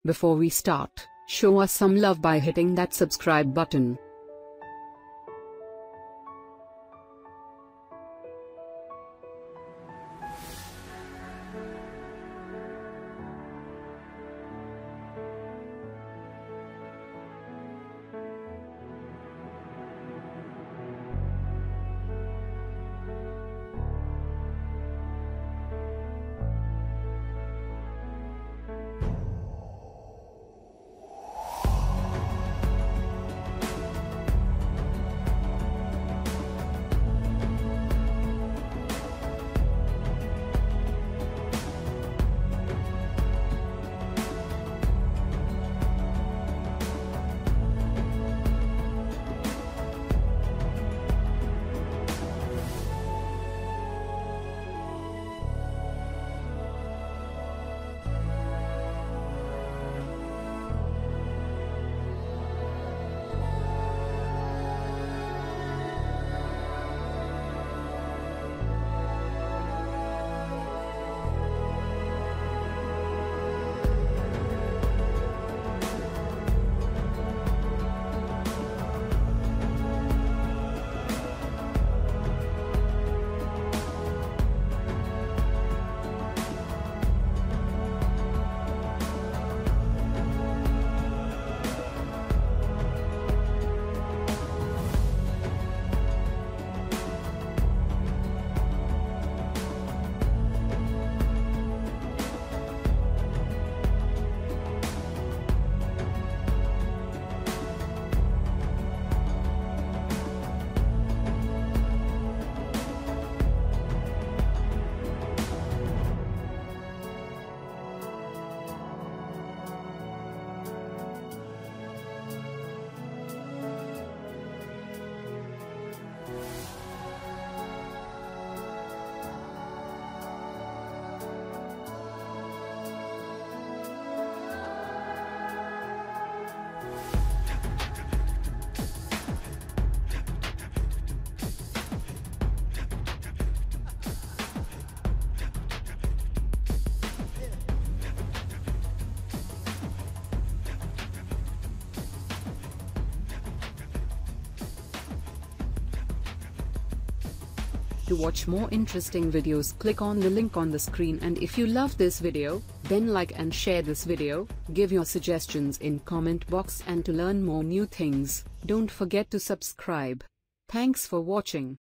Before we start, show us some love by hitting that subscribe button. To watch more interesting videos, click on the link on the screen, and if you love this video, then like and share this video, give your suggestions in comment box, and to learn more new things, don't forget to subscribe. Thanks for watching.